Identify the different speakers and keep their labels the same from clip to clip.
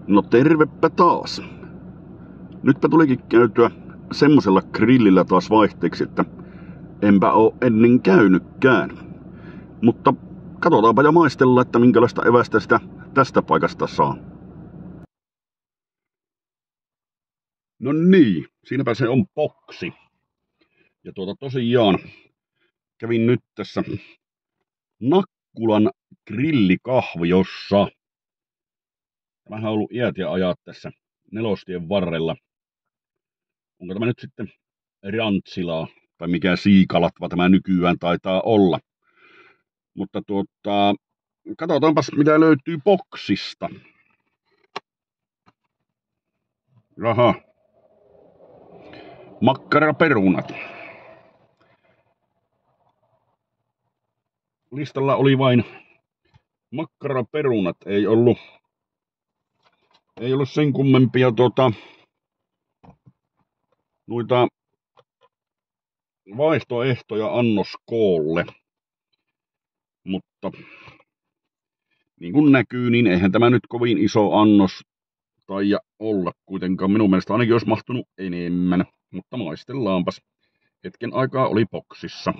Speaker 1: No tervepä taas. Nytpä tulikin käytyä semmosella grillillä taas vaihteeksi, että enpä oo ennen käynytkään. Mutta katsotaanpa ja maistella, että minkälaista evästä sitä tästä paikasta saa. No niin, siinäpä se on boksi. Ja tosiaan kävin nyt tässä Nakkulan grillikahviossa. Tämähän on ollut iät ja ajat tässä Nelostien varrella. Onko tämä nyt sitten Rantsilaa tai mikä Siikalatva tämä nykyään taitaa olla. Mutta katsotaanpas mitä löytyy boksista. Jaha. Makkaraperunat. Listalla oli vain makkaraperunat, ei ollut sen kummempia noita vaihtoehtoja annoskoolle. Mutta niin kuin näkyy, niin eihän tämä nyt kovin iso annos taida olla kuitenkaan. Minun mielestä ainakin olisi mahtunut enemmän, mutta maistellaanpas. Hetken aikaa oli boksissa.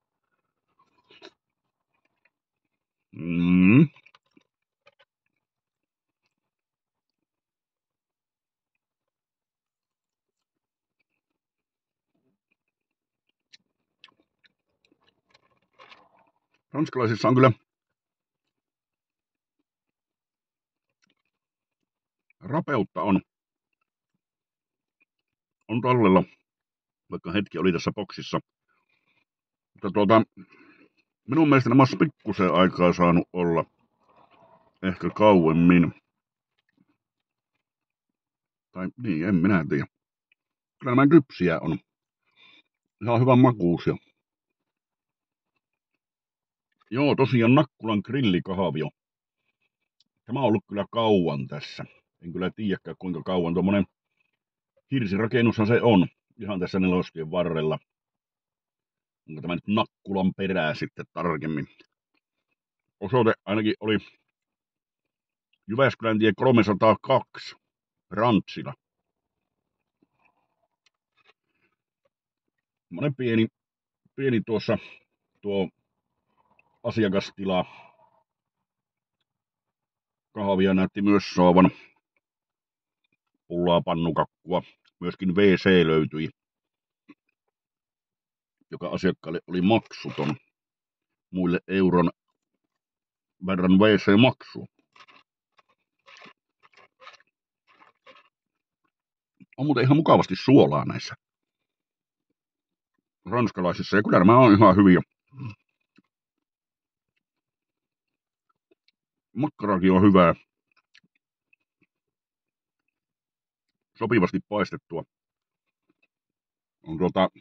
Speaker 1: Ranskalaisissa on kyllä rapeutta on tallella, vaikka hetki oli tässä boksissa. Mutta minun mielestä nämä olisi pikkusen aikaa saanut olla. Ehkä kauemmin. Tai niin, en minä tiedä. Kyllä nämä kypsiä on. Ihan hyvän makuusia. Joo, tosiaan Nakkulan grillikahvio. Tämä on ollut kyllä kauan tässä. En kyllä tiedäkään kuinka kauan. Tuommoinen hirsirakennushan se on. Ihan tässä Nelostien varrella. Onko tämä nyt Nakkulan perää sitten tarkemmin? Osoite ainakin oli Jyväskylän tie 302, Rantsila. Semmoinen pieni tuo asiakastila. Kahvia näytti myös saavan. Pullaa, pannukakkua. Myöskin WC löytyi, joka asiakkaalle oli maksuton. Muille euron verran WC-maksua. On muuten ihan mukavasti suolaa näissä ranskalaisissa. Ja kyllä nämä on ihan hyviä. Makkarakin on hyvää. Sopivasti paistettua. On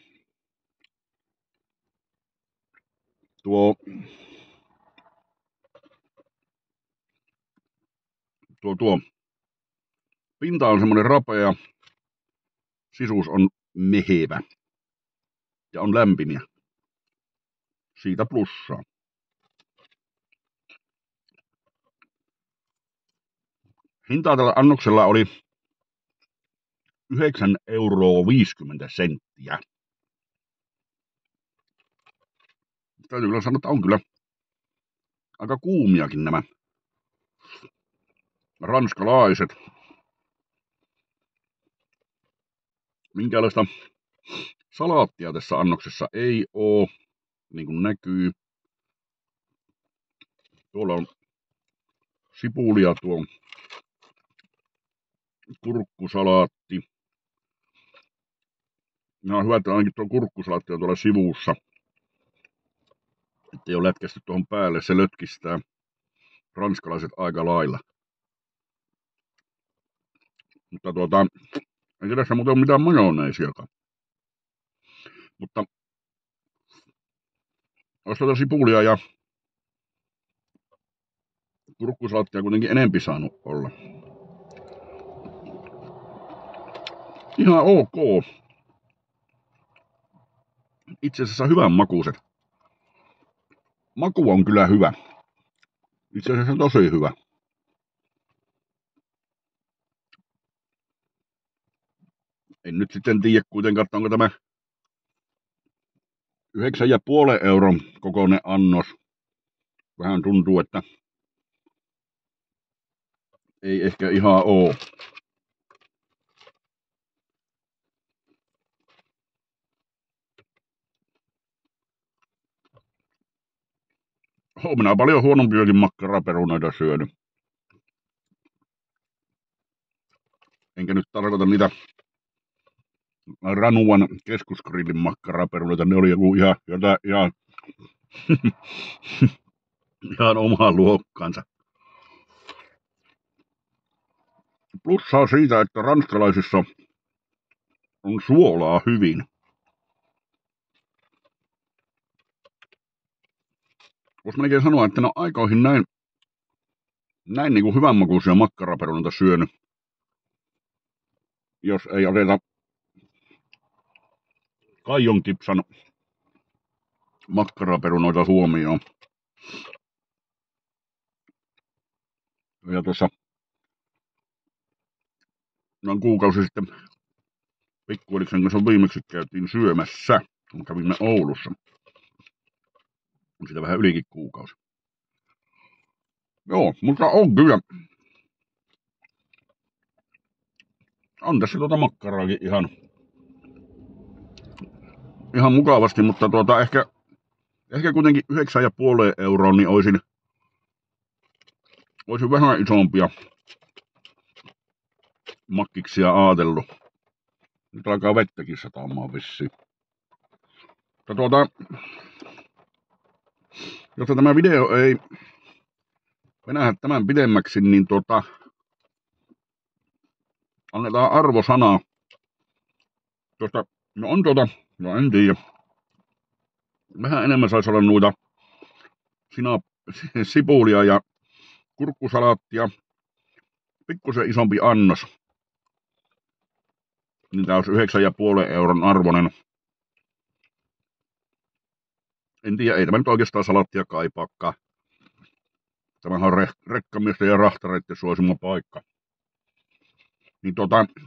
Speaker 1: tuo pinta on semmoinen rapea. Sisuus on mehevä. Ja on lämpimiä. Siitä plussaa. Hintaa tällä annoksella oli 9,50 €. Täytyy kyllä sanoa, että on kyllä aika kuumiakin nämä ranskalaiset. Minkälaista salaattia tässä annoksessa ei oo, niin kuin näkyy. Tuolla on sipulia, tuo kurkkusalaatti. Ja on hyvä, että ainakin tuo kurkkusalaatti on tuolla sivussa. Ettei ole lätkästy tuohon päälle, se lötkistää ranskalaiset aika lailla. Mutta ei tässä muuten ole mitään majoneesiakaan. Mutta olisi tuota sipulia ja kurkkusalaattia kuitenkin enempi saanut olla. Ihan ok. Itse asiassa hyvän makuiset. Maku on kyllä hyvä. Itse asiassa tosi hyvä. En nyt sitten tiedä kuitenkaan, onko tämä 9,5 euron kokoinen annos. Vähän tuntuu, että ei ehkä ihan oo. Minä paljon huonompiakin makkaraperunoita syönyt. Enkä nyt tarkoita niitä Ranuan keskusgrillin makkaraperunoita. Ne oli joku ihan ihan omaa luokkaansa. Plussaa siitä, että ranskalaisissa on suolaa hyvin. Voisi melkein sanoa, että ne on aikoihin näin niin kuin hyvänmakuisia makkaraperunoita syönyt, jos ei oteta Kaijon Kipsan makkaraperunoita huomioon. Ja tuossa noin kuukausi sitten pikkuveliksen kanssa viimeksi käytiin syömässä, kun kävimme Oulussa. On siitä vähän ylikin kuukausi. Joo, mutta on kyllä. On tässä makkaraakin ihan mukavasti, mutta ehkä kuitenkin 9,5 euroa, niin olisin vähän isompia makkiksia ajatellut. Nyt alkaa vettäkin satamaan vissiin. Mutta jotta tämä video ei venähä tämän pidemmäksi, niin annetaan arvosana. No en tiedä. Vähän enemmän saisi olla noita sipulia ja kurkkusalaattia. Pikkusen isompi annos. Niin tää olisi 9,5 euron arvoinen. En tiedä, ei tämä nyt oikeastaan salaattia kaipaakaan. Tämähän on rekkamiesten ja rahtareiden suosima paikka. Niin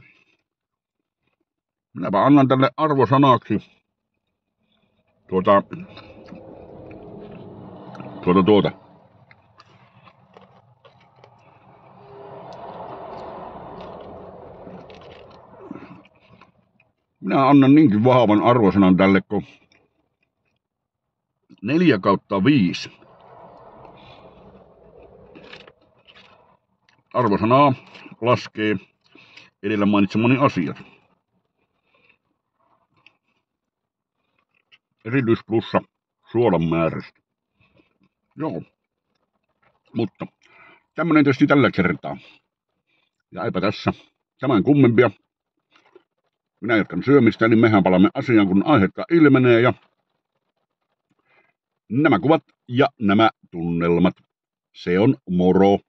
Speaker 1: minäpä annan tälle arvosanaksi Minä annan niinkin vahvan arvosanan tälle, kun 4/5. Arvosanaa laskee edellä mainitsemani asiat. Erityisplussa suolan määrästä. Joo. Mutta tämmönen tietysti tällä kertaa. Ja eipä tässä tämän kummempia. Minä jatkan syömistä, niin mehän palaamme asiaan, kun aihetta ilmenee. Ja nämä kuvat ja nämä tunnelmat. Se on moro.